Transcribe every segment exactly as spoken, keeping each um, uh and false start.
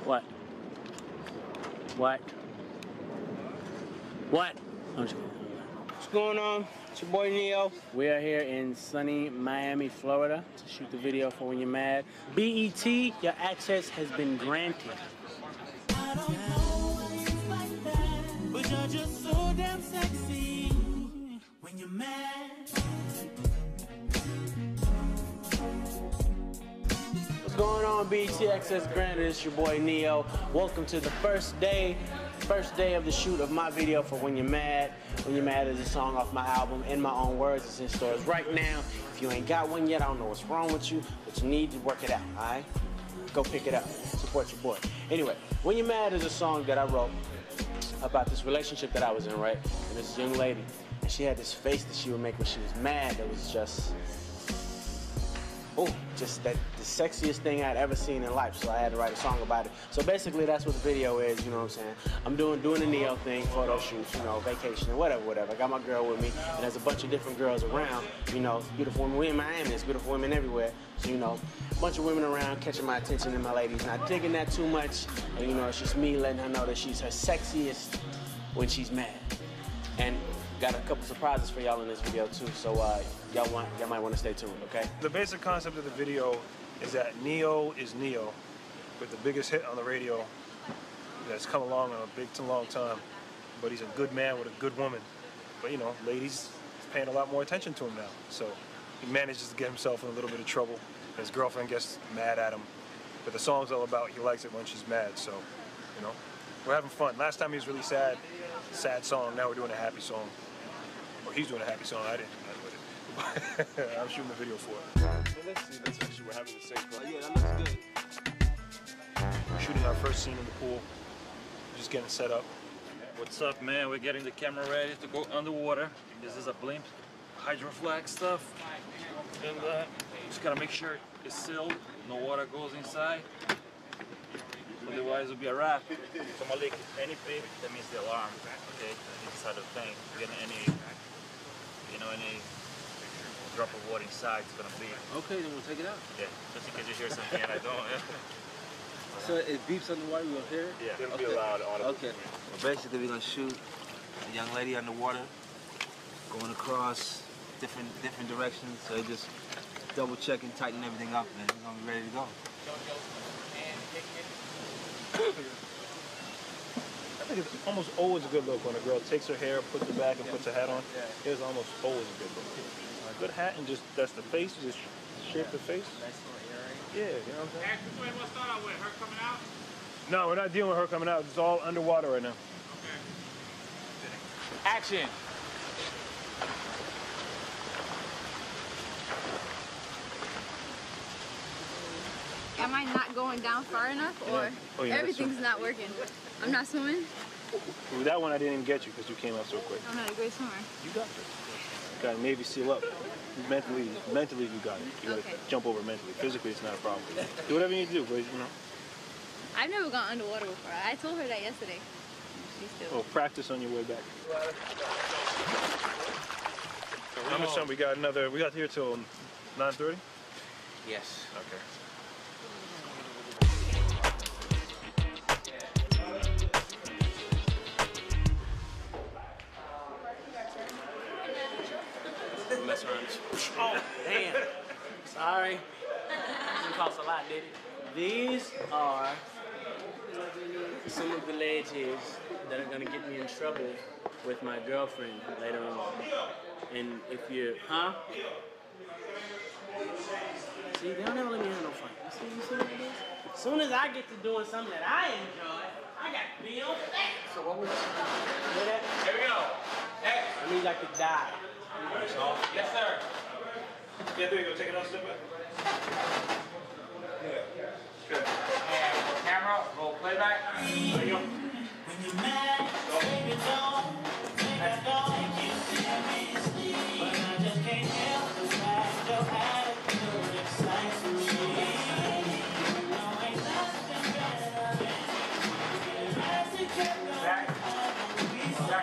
What? What? What? I'm just kidding. What's going on? It's your boy Neo. We are here in sunny Miami, Florida to shoot the video for When You're Mad. B E T, your access has been granted. I don't know why you like that, but you're just so damn sexy when you're mad. What's going on, B E T Access Granted? It's your boy Neo. Welcome to the first day, first day of the shoot of my video for When You're Mad. When You're Mad is a song off my album, In My Own Words. It's in stores right now. If you ain't got one yet, I don't know what's wrong with you, but you need to work it out, all right? Go pick it up. Support your boy. Anyway, When You're Mad is a song that I wrote about this relationship that I was in, right? And this young lady, and she had this face that she would make when she was mad that was just, oh, just that the sexiest thing I'd ever seen in life. So I had to write a song about it. So basically, that's what the video is. You know what I'm saying? I'm doing doing the Neo thing, photo shoots, you know, vacation, whatever, whatever. I got my girl with me, and there's a bunch of different girls around. You know, beautiful women. We in Miami. There's beautiful women everywhere. So you know, a bunch of women around catching my attention, and my lady's not digging that too much. And you know, it's just me letting her know that she's her sexiest when she's mad. And got a couple surprises for y'all in this video too, so uh, y'all want y'all might want to stay tuned, okay? The basic concept of the video is that Neo is Neo, with the biggest hit on the radio that's come along in a big to long time. But he's a good man with a good woman. But you know, ladies paying a lot more attention to him now. So he manages to get himself in a little bit of trouble. His girlfriend gets mad at him. But the song's all about he likes it when she's mad. So, you know, we're having fun. Last time he was really sad, sad song. Now we're doing a happy song. Or he's doing a happy song. I didn't do that with it. I'm shooting the video for it. So let's see. Let's actually we're having the same fun. Yeah, that looks good. We're shooting our first scene in the pool. Just getting set up. What's up, man? We're getting the camera ready to go underwater. This is a blimp, hydroflag stuff, and uh, just gotta make sure it's sealed. No water goes inside. Otherwise, it'll be a wrap. If I'm leak any beep, that means the alarm. Okay, inside the tank. Getting any, you know, any drop of water inside, it's gonna beep. Okay, then we'll take it out. Yeah, just in case you hear something and I don't. Yeah. So it beeps underwater, we'll hear it? Yeah, It'll okay. be allowed on it. Okay. Well, basically, we're gonna shoot a young lady underwater, going across different different directions. So just double checking, tighten everything up, and we're gonna be ready to go. I think it's almost always a good look when a girl takes her hair, puts it back, and puts her hat on. It's almost always a good look. A good hat and just, that's the face, just shape the face. Yeah, you know what I'm saying? Hey, which way we'll start out with? Her coming out? No, we're not dealing with her coming out. It's all underwater right now. Okay. Action! Am I not going down far enough, or Oh, yeah, everything's not working? I'm not swimming? Well, that one I didn't even get you because you came out so quick. I'm not a great swimmer. You got this. You got a Navy SEAL up. Mentally, mentally you got it. You got to Okay. jump over mentally. Physically, it's not a problem. Do whatever you need to do, but you know. I've never gone underwater before. I told her that yesterday. She's still. Oh, practice on your way back. How much time we got? Another. We got here till nine thirty. Yes. Okay. Mess around. Oh, damn. Sorry. Didn't cost a lot, did it? These are some of the ledges that are gonna get me in trouble with my girlfriend later on. And if you, huh? See, they don't ever let me have no fun. You see, you see what it is? As soon as I get to doing something that I enjoy, I got to be on that. So what was that? Hear that? Here we go. Hey. I need like to die. Yes, sir. Yeah, there you go. Take another step back. Yeah. Good. And roll camera, roll playback. There you go. When you're mad, baby, don't take it, don't take it seriously. But I just can't help the fact your attitude excites me. You know ain't nothing better than you. As it kept going, Back. Back.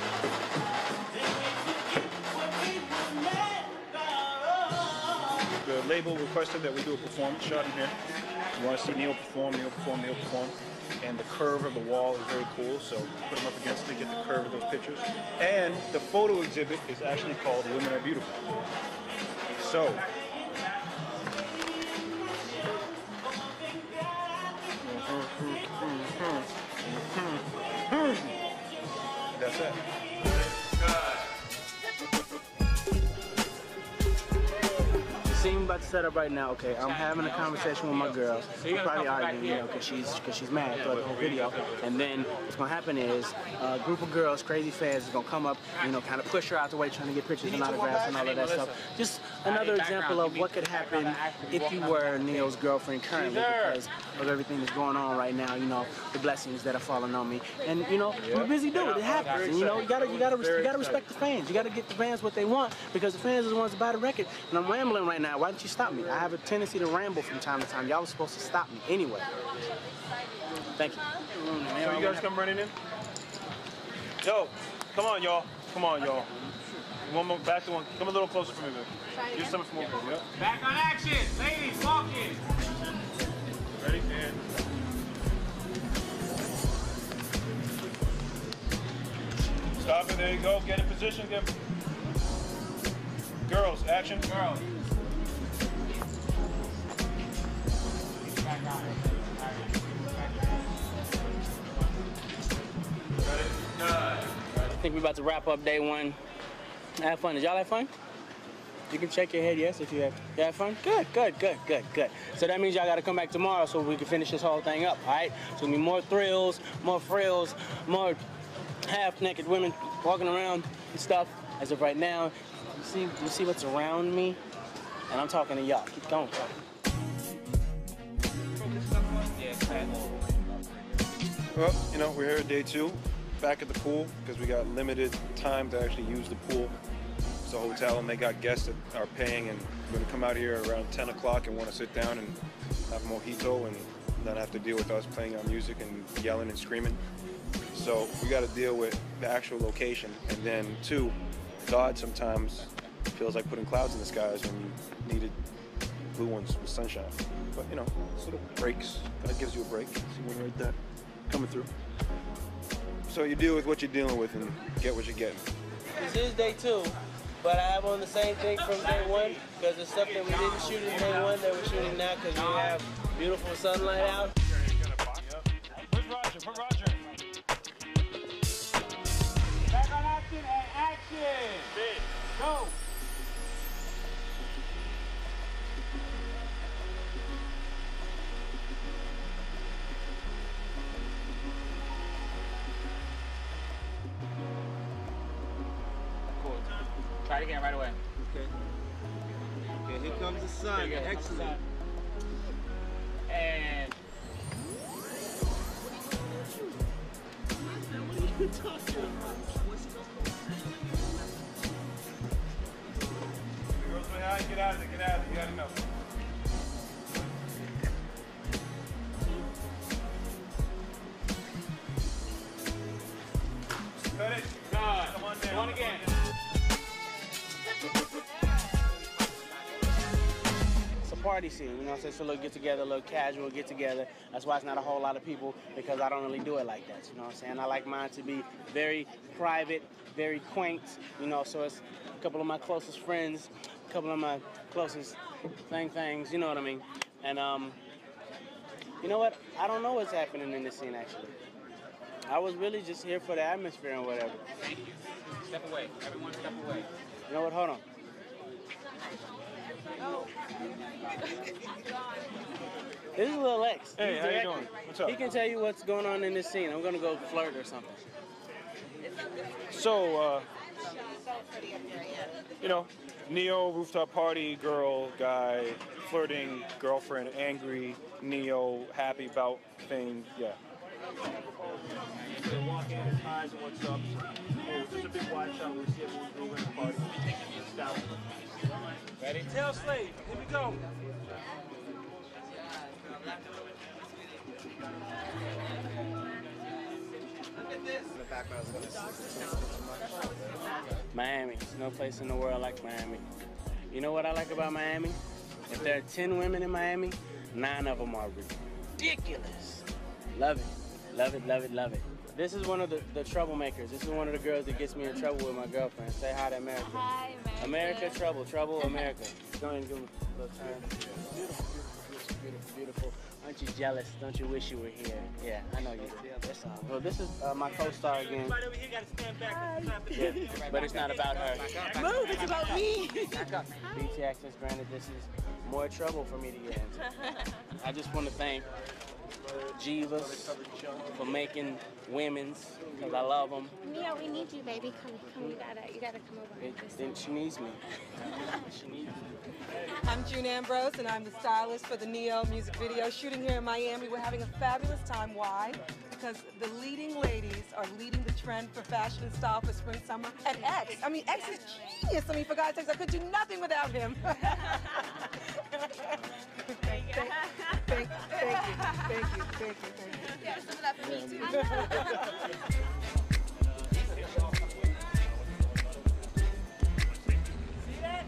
then we forget what we were mad about. the label requested that we do a performance shot in here. You want to see Neyo perform, Neyo perform, Neyo perform. And the curve of the wall is very cool, so put them up against it, get the curve of those pictures. And the photo exhibit is actually called Women Are Beautiful. So, that's it. Scene about to set up right now. Okay, I'm having a conversation with my girl. We're probably arguing, you know, because she's because she's mad throughout the whole video. And then what's gonna happen is a group of girls, crazy fans, is gonna come up, you know, kind of push her out the way, trying to get pictures and autographs and all of that stuff. Just another example of what could happen if you were Neyo's girlfriend currently, because of everything that's going on right now. You know, the blessings that are falling on me. And you know, I'm a busy dude. It happens. And you know, you gotta you gotta you gotta respect the fans. You gotta get the fans what they want, because the fans are the ones that buy the record. And I'm rambling right now. Why don't you stop me? I have a tendency to ramble from time to time. Y'all were supposed to stop me anyway. Thank you. So you guys come running in? Yo, come on, y'all. Come on, y'all. One more, back to one. Come a little closer for me, man. Do something for more. Yep. Back on action. Ladies, walk in. Ready? And stop it. There you go. Get in position. Get. Girls, action. Girls. I think we're about to wrap up day one. Have fun. Did y'all have fun? You can shake your head yes if you have. You have fun? Good, good, good, good, good. So that means y'all got to come back tomorrow so we can finish this whole thing up, all right? So we need more thrills, more frills, more half-naked women walking around and stuff. As of right now, you see, you see what's around me? And I'm talking to y'all. Keep going. Well, you know, we're here at day two, back at the pool, because we got limited time to actually use the pool. It's a hotel, and they got guests that are paying, and we're going to come out here around ten o'clock and want to sit down and have mojito and not have to deal with us playing our music and yelling and screaming. So we got to deal with the actual location. And then, two, God sometimes feels like putting clouds in the skies when you needed blue ones with sunshine. But, you know, it's little breaks. God gives you a break. See one right there coming through. So you deal with what you're dealing with and get what you're getting. This is day two, but I have on the same thing from day one, because the stuff that we didn't shoot in day one that we're shooting now, because we have beautiful sunlight out. Put Roger, put Roger. Back on action and action. Go. Try it again right away. Okay. Okay, here comes the sun. Here comes the sun. And Girls, get out of there, get out of there, you gotta know. Cut it. good. Come on down. One again. It's a party scene, you know what I'm saying? It's a little get together, a little casual get together. That's why it's not a whole lot of people, because I don't really do it like that, you know what I'm saying? I like mine to be very private, very quaint, you know, so it's a couple of my closest friends, a couple of my closest thing things, you know what I mean? And, um, you know what? I don't know what's happening in this scene, actually. I was really just here for the atmosphere and whatever. Thank you. Step away. Everyone step away. You know what? Hold on. This is Lil X. Hey, He's how you directing. doing? What's up? He can tell you what's going on in this scene. I'm gonna go flirt or something. So, uh, you know, Neyo, rooftop party, girl, guy, flirting, girlfriend, angry, Neyo, happy about thing, yeah. So walk in, his eyes and what's up. Oh, there's a big wide shot. We'll see everyone's moving in the party. Stop. Ready? Tail slave, here we go. Miami. There's no place in the world like Miami. You know what I like about Miami? If there are ten women in Miami, nine of them are ridiculous. Love it, love it, love it, love it. This is one of the, the troublemakers. This is one of the girls that gets me in trouble with my girlfriend. Say hi to America. Hi, America. America, trouble, trouble, America. Go ahead and give him a little turn. Beautiful, beautiful, beautiful, beautiful. Aren't you jealous? Don't you wish you were here? Yeah, I know you do. That's all. Well, this is uh, my co-star again. Right over here, gotta stand back. Yeah, but it's not about her. Move, it's about me. B T access granted, this is more trouble for me to get into. I just want to thank Jeeves for making women's, because I love them. Neyo, we need you, baby. Come, come, you gotta, you gotta come over. It, then she needs me. She needs me. I'm June Ambrose, and I'm the stylist for the Neyo music video shooting here in Miami. We're having a fabulous time. Why? Because the leading ladies are leading the trend for fashion and style for spring, summer, and X. I mean, X is genius. I mean, for God's sakes, I could do nothing without him. thank, thank, thank, thank you, thank you, thank you, thank you. Yeah, some of that for me too. See that?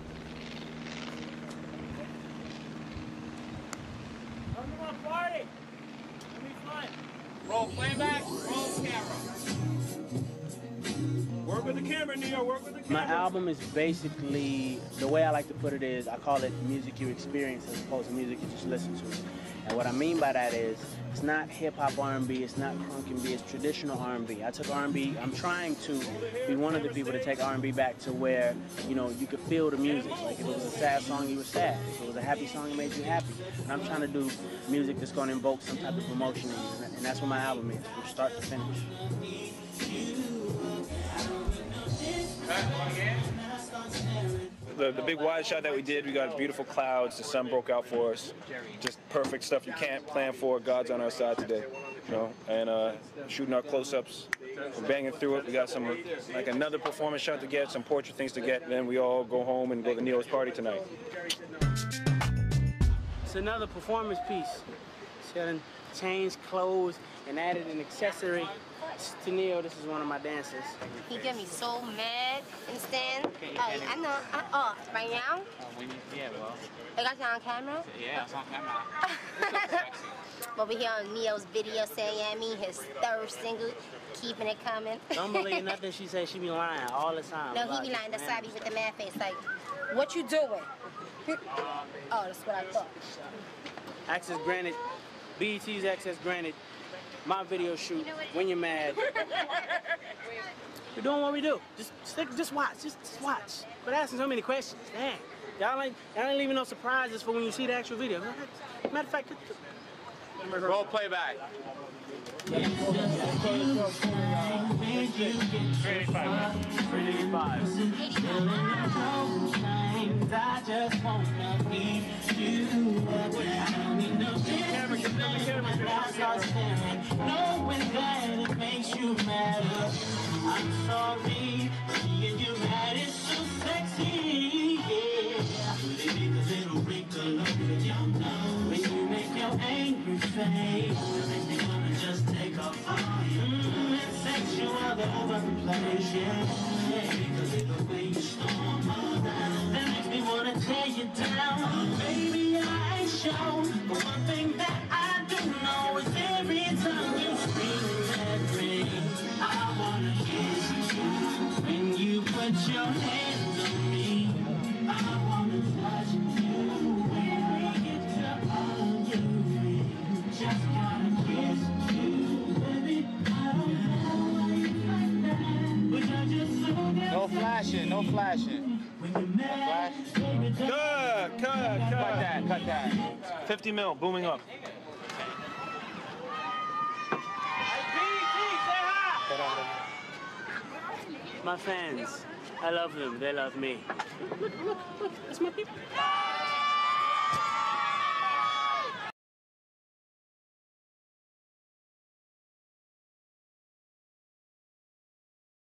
Come on, party. It'll be fun. Roll playback, roll camera. Work with the camera, Neyo. Work with the camera. My album is basically, the way I like to put it is, I call it music you experience as opposed to music you just listen to. And what I mean by that is, it's not hip-hop R and B, it's not crunk and B, it's traditional R and B. I took R and B, I'm trying to be one of the people to take R and B back to where, you know, you could feel the music. Like if it was a sad song, you were sad. If it was a happy song, it made you happy. And I'm trying to do music that's going to invoke some type of emotion in you. And that's what my album is, from start to finish. The, the big wide shot that we did, we got beautiful clouds, the sun broke out for us. Just perfect stuff you can't plan for. God's on our side today, you know, and uh, shooting our close-ups, we're banging through it. We got some, like another performance shot to get, some portrait things to get, and then we all go home and go to Neo's party tonight. It's another performance piece. She had changed clothes and added an accessory. To Neyo, this is one of my dancers. He get me so mad, understand? Oh, I know. Uh, oh, right now? Uh, when you, yeah, well. I got you on camera? Yeah, it's on camera. Over here on Neyo's video saying, yeah, I mean, his third single, keeping it coming. Don't believe nothing she says. She be lying all the time. No, he be lying. That's why I be with the mad face. Like, what you doing? Oh, that's what I thought. Access granted. B E T's access granted. My video shoot, you know when you're mad. We're doing what we do. Just stick, just watch, just, just watch. But asking so many questions, dang. Y'all ain't, y'all ain't leaving no surprises for when you see the actual video. Matter of fact, Roll playback. three eighty-five. three eighty-five. I just wanna be you. I don't need no knowing that it makes you matter. I'm sorry, seeing you mad is so sexy, yeah. Could it be the little wrinkle over your nose? When you make your angry face, it makes me wanna just take off on you. Mm, it's sexual overplay, yeah. Because of the way you storm around, that makes me wanna tear you down. Baby, I ain't shown, but one thing that I do know is every time you scream that ring, I wanna kiss you. When you put your hands on me, I wanna touch you. When we get to all you, just wanna kiss you. Baby, I don't know why you like that, but I just so get No flashing, no flashing. Flash. Cut, cut, cut. Cut that, cut that. fifty mil, booming up. my fans, I love them, they love me. Look, look, look, that's my people.